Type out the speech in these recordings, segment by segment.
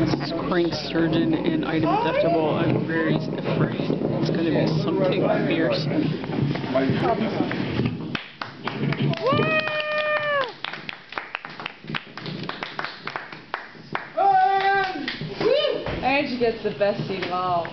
This is crank sturgeon in item theftable. I'm very afraid it's going to be something fierce. And she gets the best seat of all.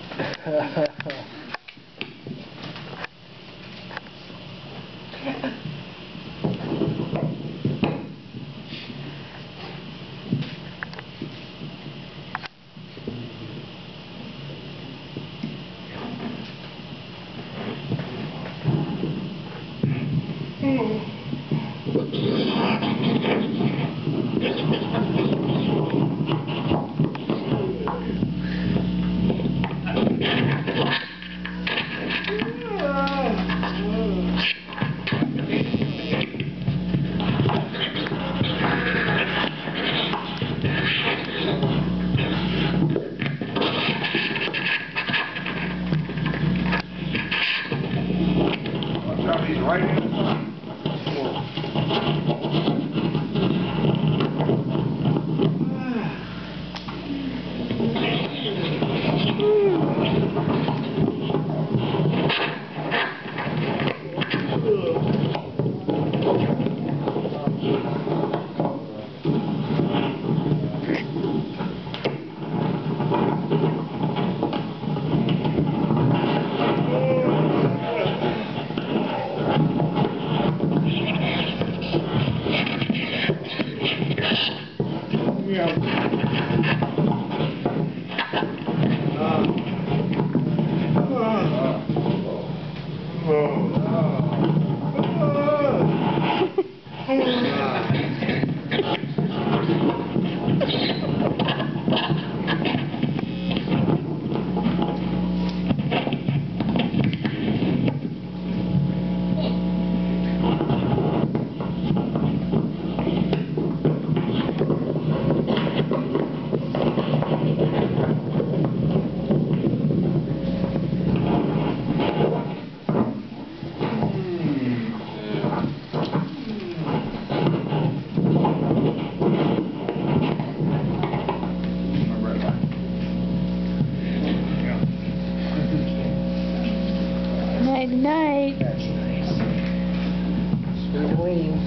Right in the front. Night, night. That's nice. Sweet wings.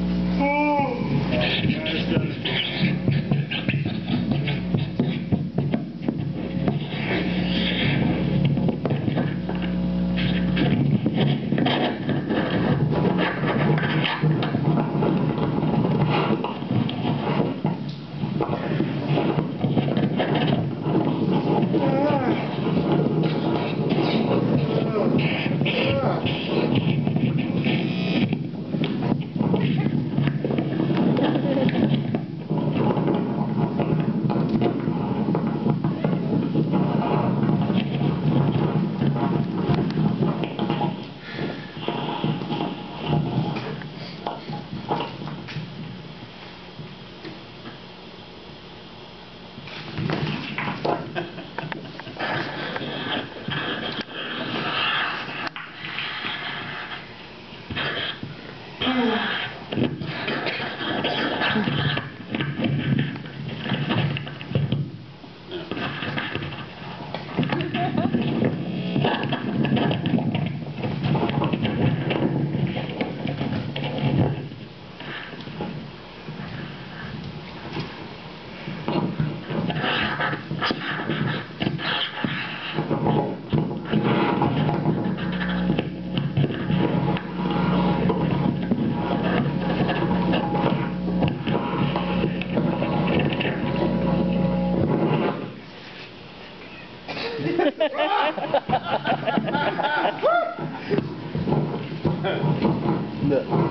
Look.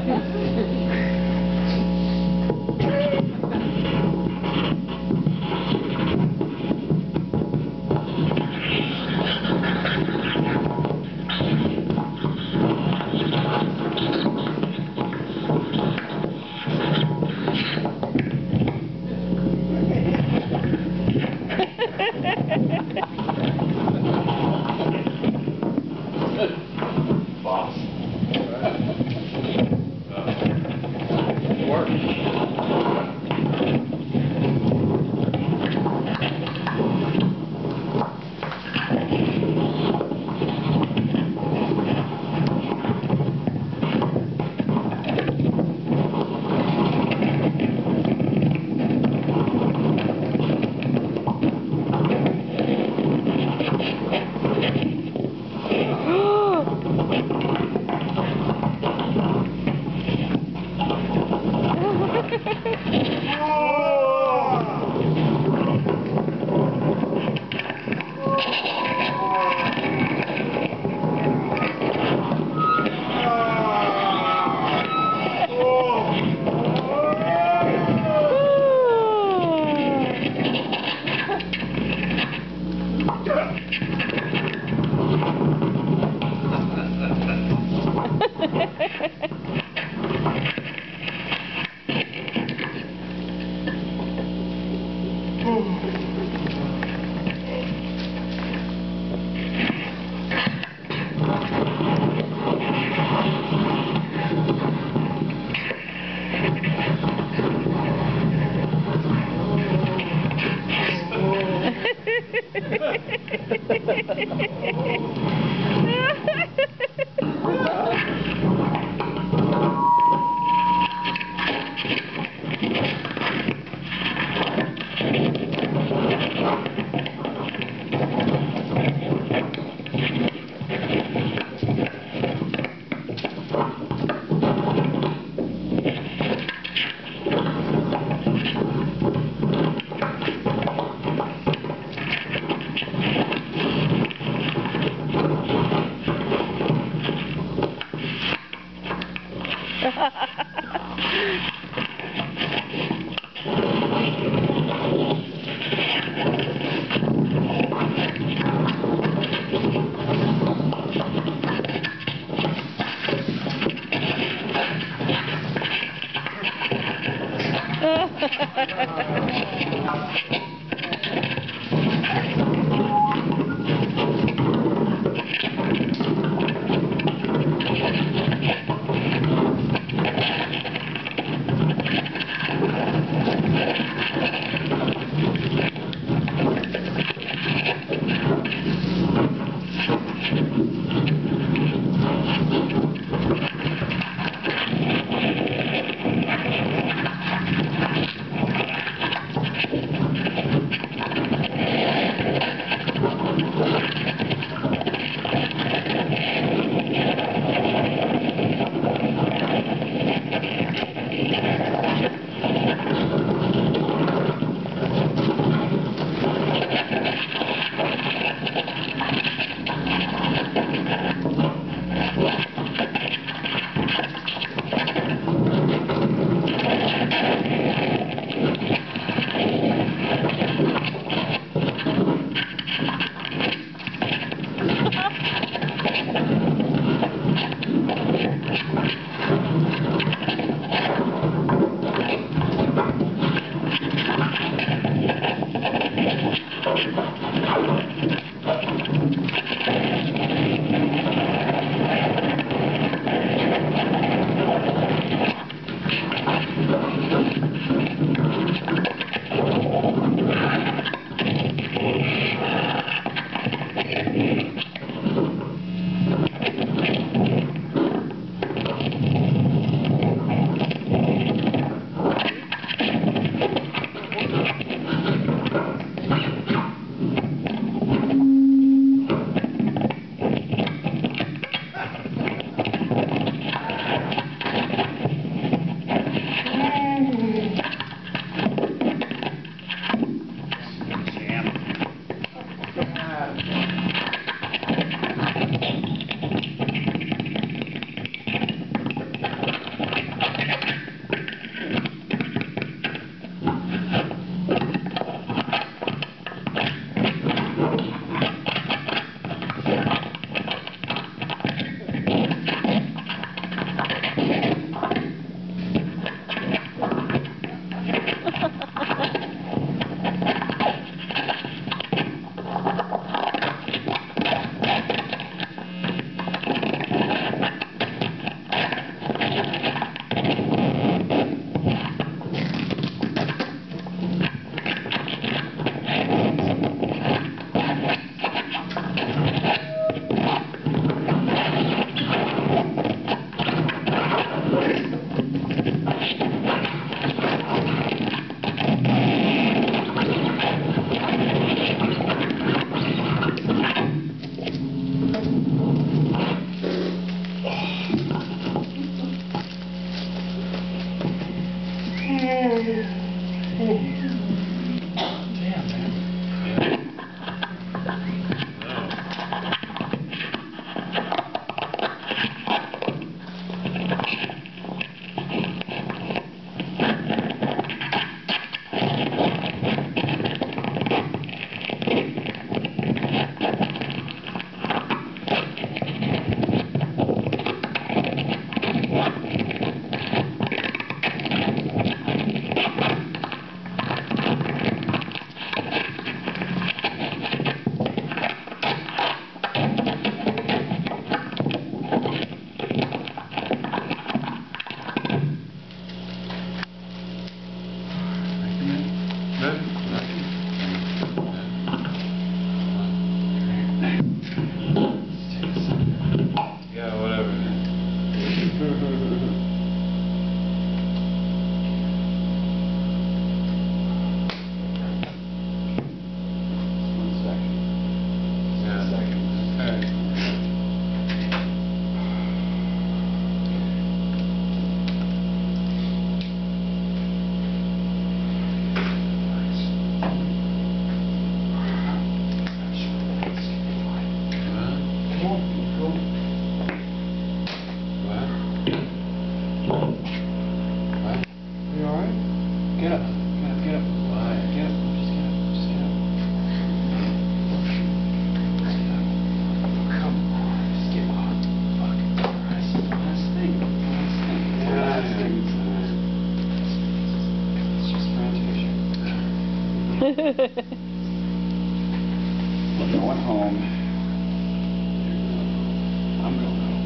Boss. Work. Yeah, whatever. Get up. Get up. Get up. Why? Get up. Just get up. Just get up. Just get up. Come on. Just get up. Fucking Christ. Last thing. Last thing. Last thing. It's just Frantasia. We're going home. I'm going home.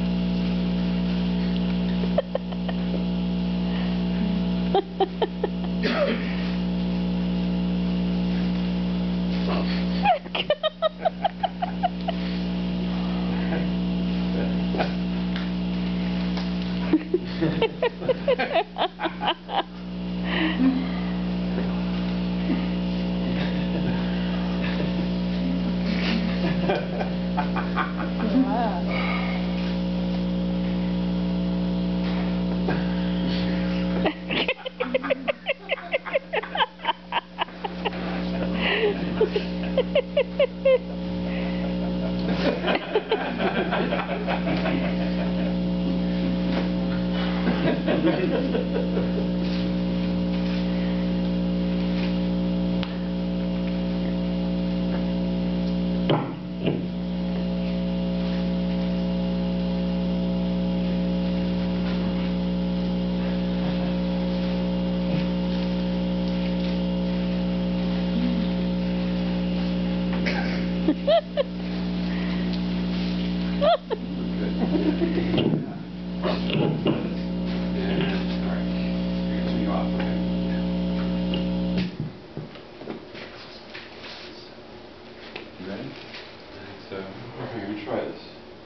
Try this.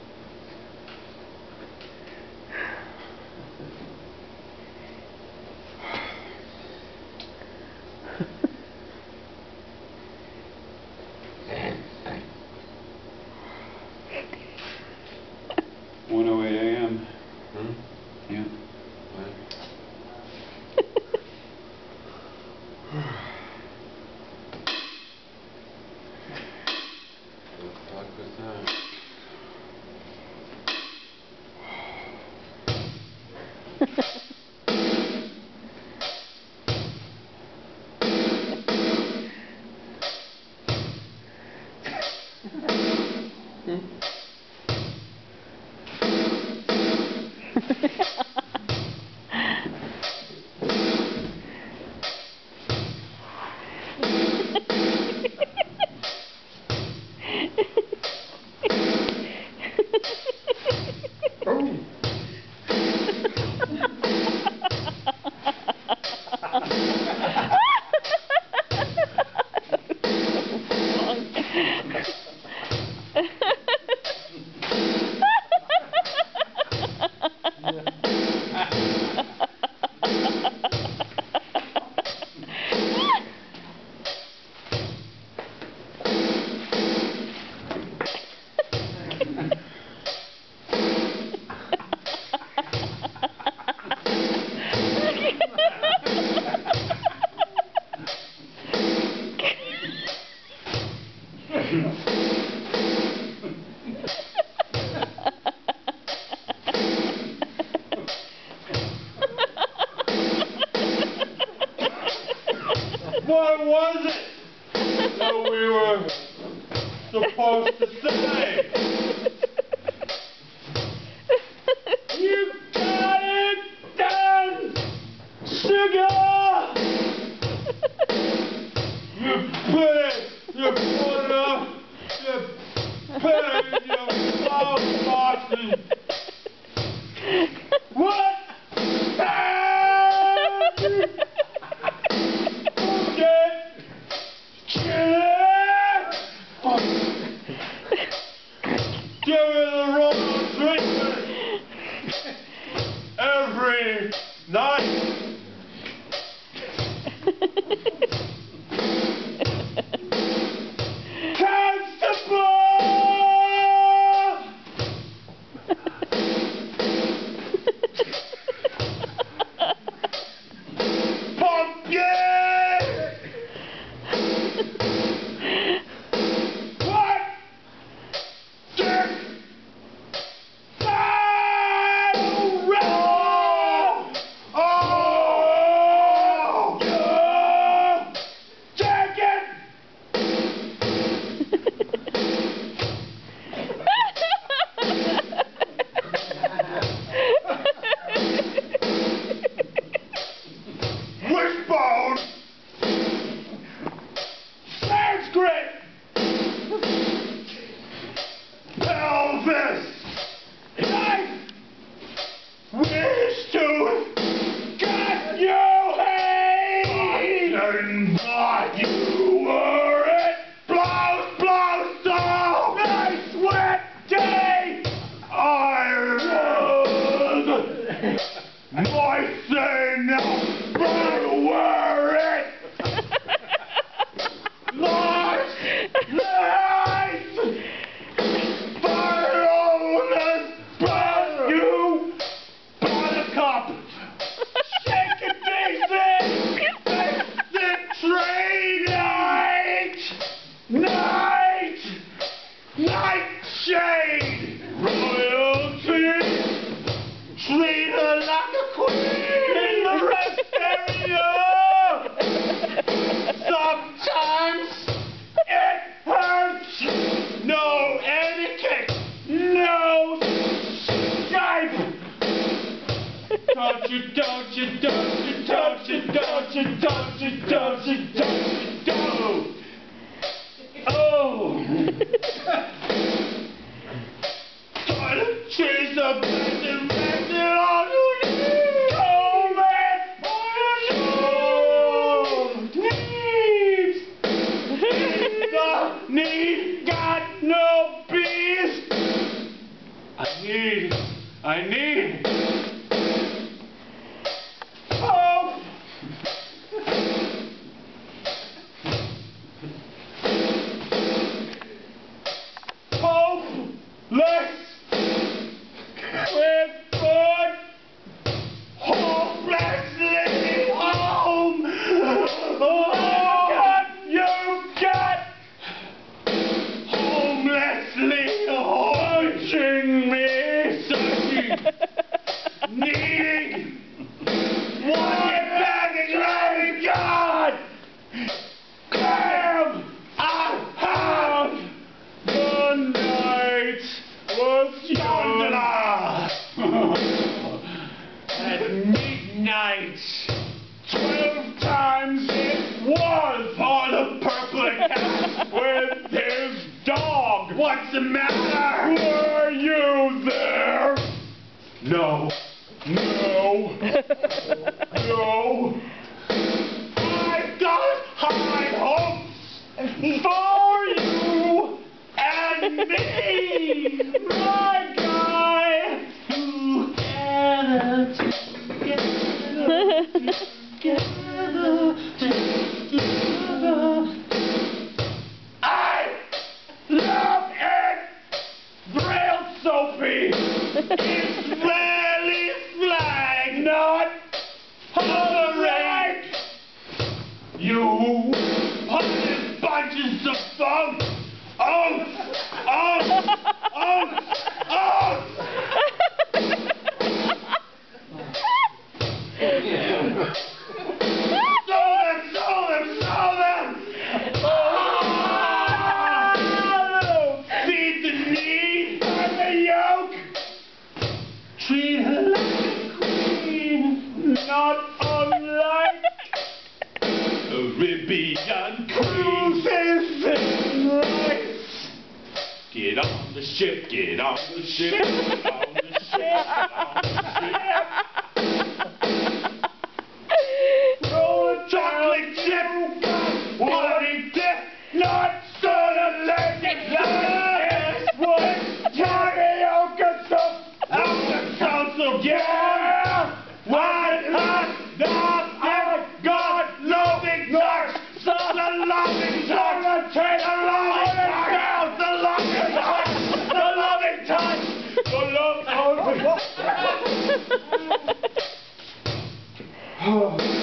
a.m. Hmm? Yeah. What the fuck was that? Oh! What was it that we were supposed to say? You got it done, sugar! You put it in your mouth, Boston. What? Give me the wrong treatment every night. Wishbone! Sanskrit! Pelvis! Knife! Wish to got you hate! But you were it! Blows, so nice wet day! I was moisten up! But were it lost night Barlonas brought you buttercup shake it decent the trade nightshade royalty treat her like a queen in the rest area. Sometimes it hurts. No etiquette. No Skype. Don't you. Oh. Toiletries are bending on your knees. Need got no peace. I need hope. Hopeless with good, hopelessly home. What you got? Homelessly haunting me, searching, needing one baggage, loving God. Damn, I have the night was young. At midnight, 12 times it was on a purple cat with his dog. What's the matter? Were you there? No. I've got high hopes for you and me, my guy. Together. I love it. Braille Sophie. Israeli flag, not tolerate. You hundred bunches of funk. Sold him! amphibian cruise. Get on the ship, get on the ship, get on the ship, get on the ship. Roll a chocolate chip, wanting death, not stolen legend. It's what tapioca soup, Alka-Seltzer soup, yeah. What has nothing got loving touch, so the loving touch, the loving touch, the loving touch, the loving touch, the loving touch.